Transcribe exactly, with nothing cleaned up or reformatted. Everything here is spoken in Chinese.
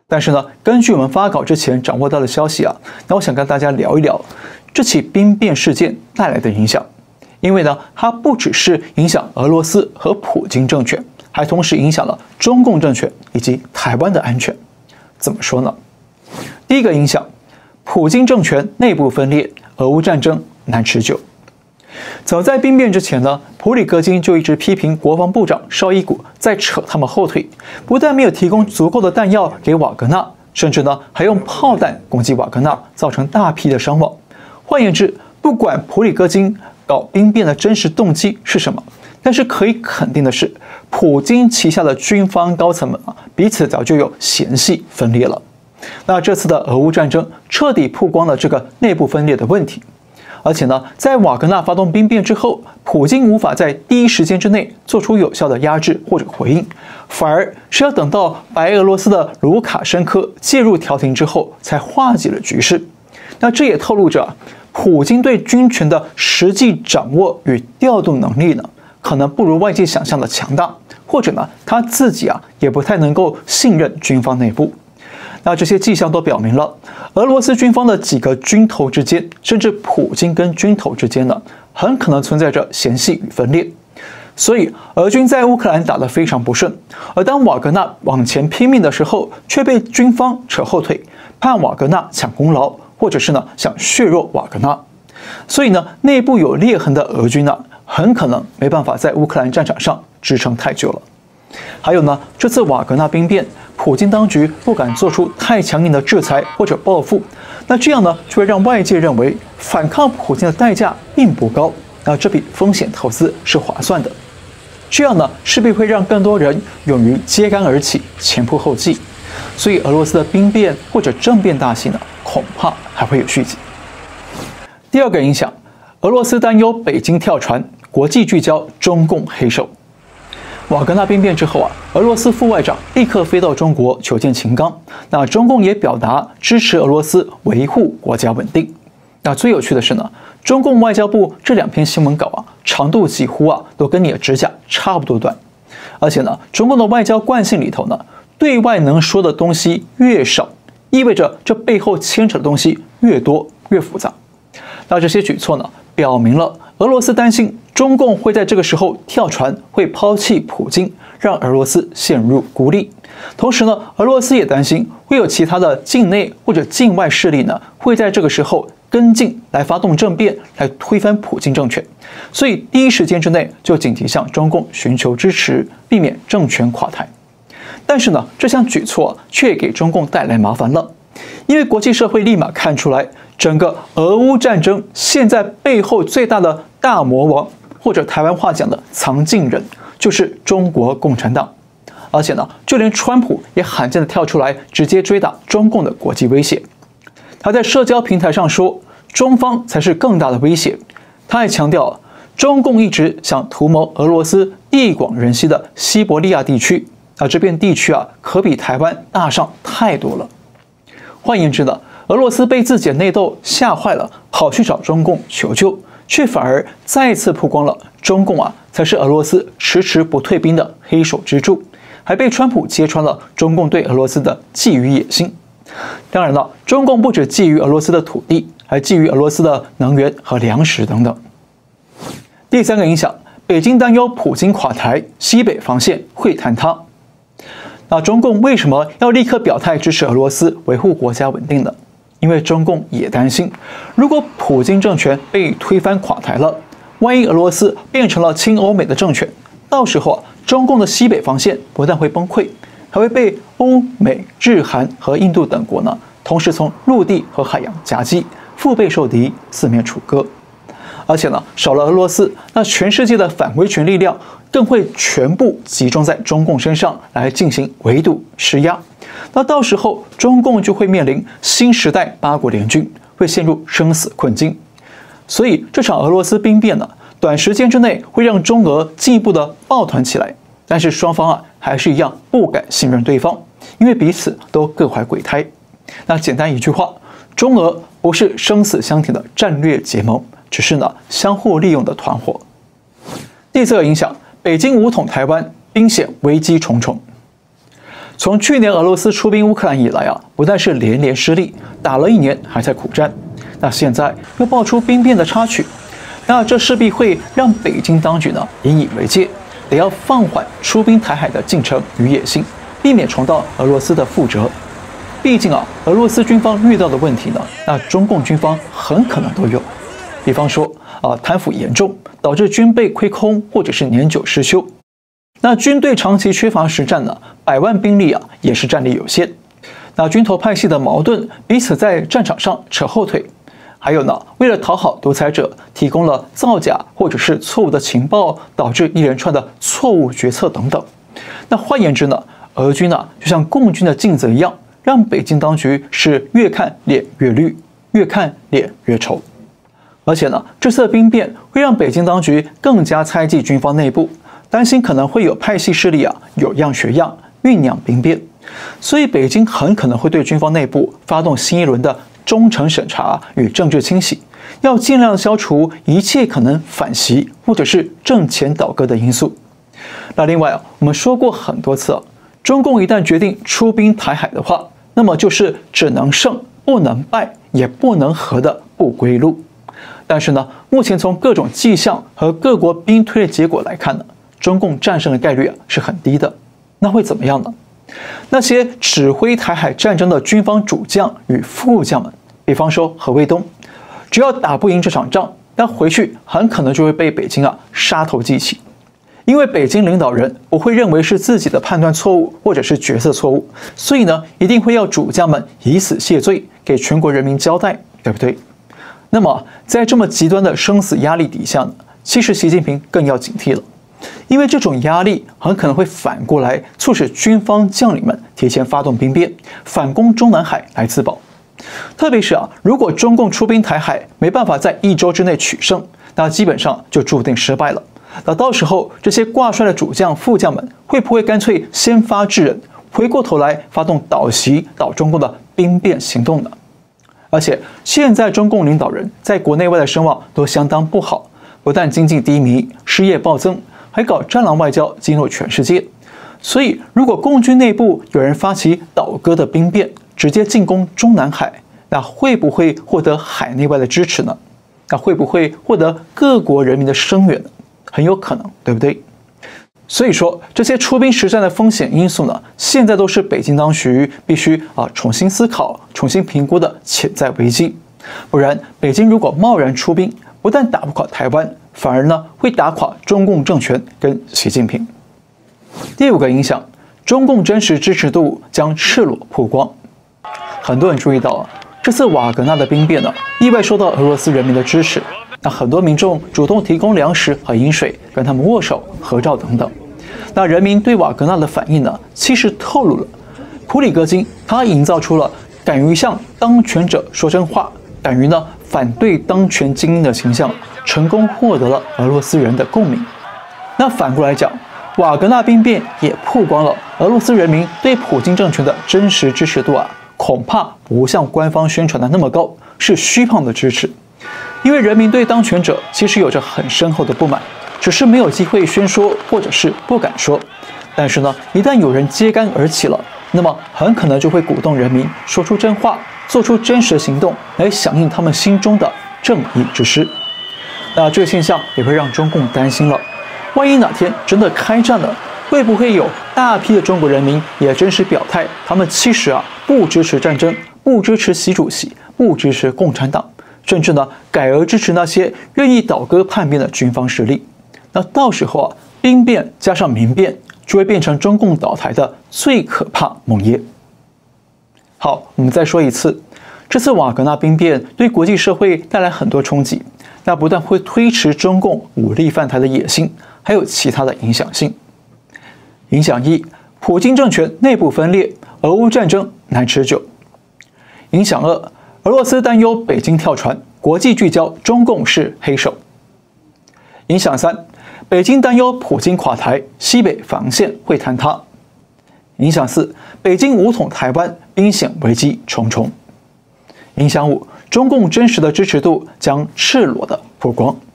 但是呢，根据我们发稿之前掌握到的消息啊，那我想跟大家聊一聊这起兵变事件带来的影响。因为呢，它不只是影响俄罗斯和普京政权，还同时影响了中共政权以及台湾的安全。怎么说呢？第一个影响，普京政权内部分裂，俄乌战争难持久。早在兵变之前呢，普里戈金就一直批评国防部长绍伊古在扯他们后腿，不但没有提供足够的弹药给瓦格纳，甚至呢还用炮弹攻击瓦格纳，造成大批的伤亡。换言之，不管普里戈金搞兵变的真实动机是什么，但是可以肯定的是，普京旗下的军方高层们啊，彼此早就有嫌隙分裂了。那这次的俄乌战争彻底曝光了这个内部分裂的问题。而且呢，在瓦格纳发动兵变之后，普京无法在第一时间之内做出有效的压制或者回应，反而是要等到白俄罗斯的卢卡申科介入调停之后，才化解了局势。那这也透露着普京对军权的实际掌握与调度能力呢，可能不如外界想象的强大，或者呢，他自己啊也不太能够信任军方内部。那这些迹象都表明了，俄罗斯军方的几个军头之间，甚至普京跟军头之间呢，很可能存在着嫌隙与分裂。所以，俄军在乌克兰打得非常不顺，而当瓦格纳往前拼命的时候，却被军方扯后腿，盼瓦格纳抢功劳，或者是呢想削弱瓦格纳。所以呢，内部有裂痕的俄军呢，很可能没办法在乌克兰战场上支撑太久了。还有呢，这次瓦格纳兵变，普京当局不敢做出太强硬的制裁或者报复，那这样呢，就会让外界认为反抗普京的代价并不高，那这笔风险投资是划算的。这样呢，势必会让更多人勇于揭竿而起，前仆后继。所以，俄罗斯的兵变或者政变大戏呢，恐怕还会有续集。第二个影响，俄罗斯担忧北京跳船，国际聚焦中共黑手。瓦格纳兵变之后啊，俄罗斯副外长立刻飞到中国求见秦刚。那中共也表达支持俄罗斯维护国家稳定。那最有趣的是呢，中共外交部这两篇新闻稿啊，长度几乎啊都跟你的指甲差不多短。而且呢，中共的外交惯性里头呢，对外能说的东西越少，意味着这背后牵扯的东西越多越复杂。那这些举措呢，表明了俄罗斯担心中共会在这个时候跳船，会抛弃普京，让俄罗斯陷入孤立。同时呢，俄罗斯也担心会有其他的境内或者境外势力呢，会在这个时候跟进来发动政变，来推翻普京政权。所以第一时间之内就紧急向中共寻求支持，避免政权垮台。但是呢，这项举措却给中共带来麻烦了，因为国际社会立马看出来，整个俄乌战争现在背后最大的大魔王，或者台湾话讲的藏镜人，就是中国共产党。而且呢，就连川普也罕见的跳出来，直接追打中共的国际威胁。他在社交平台上说，中方才是更大的威胁。他还强调，中共一直想图谋俄罗斯地广人稀的西伯利亚地区，而这片地区啊，可比台湾大上太多了。换言之呢，俄罗斯被自己的内斗吓坏了，跑去找中共求救，却反而再次曝光了中共啊才是俄罗斯迟迟不退兵的黑手之柱，还被川普揭穿了中共对俄罗斯的觊觎野心。当然了，中共不只觊觎俄罗斯的土地，还觊觎俄罗斯的能源和粮食等等。第三个影响，北京担忧普京垮台，西北防线会坍塌。那中共为什么要立刻表态支持俄罗斯维护国家稳定呢？因为中共也担心，如果普京政权被推翻垮台了，万一俄罗斯变成了亲欧美的政权，到时候啊，中共的西北防线不但会崩溃，还会被欧美、日韩和印度等国呢，同时从陆地和海洋夹击，腹背受敌，四面楚歌。而且呢，少了俄罗斯，那全世界的反威权力量更会全部集中在中共身上来进行围堵施压。那到时候，中共就会面临新时代八国联军，会陷入生死困境。所以这场俄罗斯兵变呢，短时间之内会让中俄进一步的抱团起来，但是双方啊还是一样不敢信任对方，因为彼此都各怀鬼胎。那简单一句话，中俄不是生死相挺的战略结盟，只是呢相互利用的团伙。第四个影响，北京武统台湾，兵险危机重重。 从去年俄罗斯出兵乌克兰以来啊，不但是连连失利，打了一年还在苦战，那现在又爆出兵变的插曲，那这势必会让北京当局呢引以为戒，得要放缓出兵台海的进程与野心，避免重蹈俄罗斯的覆辙。毕竟啊，俄罗斯军方遇到的问题呢，那中共军方很可能都有。比方说啊，贪腐严重，导致军备亏空，或者是年久失修。那军队长期缺乏实战呢，百万兵力啊也是战力有限。那军头派系的矛盾，彼此在战场上扯后腿。还有呢，为了讨好独裁者，提供了造假或者是错误的情报，导致一连串的错误决策等等。那换言之呢，俄军呢就像共军的镜子一样，让北京当局是越看脸越绿，越看脸越丑。而且呢，这次的兵变会让北京当局更加猜忌军方内部，担心可能会有派系势力啊有样学样，酝酿兵变，所以北京很可能会对军方内部发动新一轮的忠诚审查与政治清洗，要尽量消除一切可能反袭或者是政前倒戈的因素。那另外啊，我们说过很多次啊，中共一旦决定出兵台海的话，那么就是只能胜不能败，也不能和的不归路。但是呢，目前从各种迹象和各国兵推的结果来看呢，中共战胜的概率啊是很低的。那会怎么样呢？那些指挥台海战争的军方主将与副将们，比方说何卫东，只要打不赢这场仗，那回去很可能就会被北京啊杀头祭旗。因为北京领导人不会认为是自己的判断错误或者是决策错误，所以呢，一定会要主将们以死谢罪，给全国人民交代，对不对？那么，在这么极端的生死压力底下呢，其实习近平更要警惕了，因为这种压力很可能会反过来促使军方将领们提前发动兵变，反攻中南海来自保。特别是啊，如果中共出兵台海没办法在一周之内取胜，那基本上就注定失败了。那到时候这些挂帅的主将、副将们会不会干脆先发制人，回过头来发动倒袭倒中共的兵变行动呢？而且现在中共领导人在国内外的声望都相当不好，不但经济低迷、失业暴增，还搞战狼外交激怒全世界。所以，如果共军内部有人发起倒戈的兵变，直接进攻中南海，那会不会获得海内外的支持呢？那会不会获得各国人民的声援呢？很有可能，对不对？所以说，这些出兵实战的风险因素呢，现在都是北京当局必须啊重新思考、重新评估的潜在危机。不然，北京如果贸然出兵，不但打不垮台湾，反而呢会打垮中共政权跟习近平。第五个影响，中共真实支持度将赤裸曝光。很多人注意到啊，这次瓦格纳的兵变呢，意外受到俄罗斯人民的支持。那很多民众主动提供粮食和饮水，跟他们握手、合照等等。那人民对瓦格纳的反应呢，其实透露了普里戈金他营造出了敢于向当权者说真话，敢于呢反对当权精英的形象，成功获得了俄罗斯人的共鸣。那反过来讲，瓦格纳兵变也曝光了俄罗斯人民对普京政权的真实支持度啊，恐怕不像官方宣传的那么高，是虚胖的支持。因为人民对当权者其实有着很深厚的不满，只是没有机会宣说，或者是不敢说。但是呢，一旦有人揭竿而起了，那么很可能就会鼓动人民说出真话，做出真实的行动，来响应他们心中的正义之师。那这个现象也会让中共担心了，万一哪天真的开战了，会不会有大批的中国人民也真实表态，他们其实啊不支持战争，不支持习主席，不支持共产党，甚至呢改而支持那些愿意倒戈叛变的军方势力。那到时候啊，兵变加上民变，就会变成中共倒台的最可怕梦魇。好，我们再说一次，这次瓦格纳兵变对国际社会带来很多冲击，那不但会推迟中共武力犯台的野心，还有其他的影响性。影响一，普京政权内部分裂，俄乌战争难持久。影响二，俄罗斯担忧北京跳船，国际聚焦中共是黑手。影响三，北京担忧普京垮台，西北防线会坍塌。影响四，北京武统台湾，兵险危机重重。影响五，中共真实的支持度将赤裸的曝光。